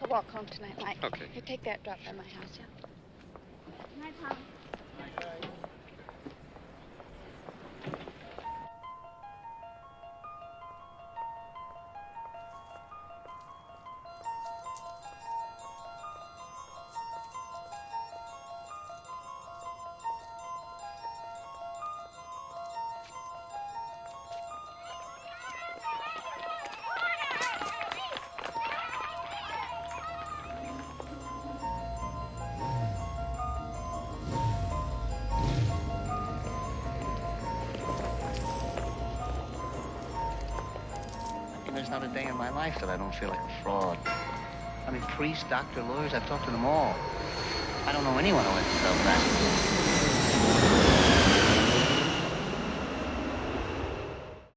I'll walk home tonight, Mike. Okay. You take that drop by my house, yeah? Night, Pop. There's not a day in my life that I don't feel like a fraud. I mean, priests, doctor, lawyers, I've talked to them all. I don't know anyone who lets themselves that.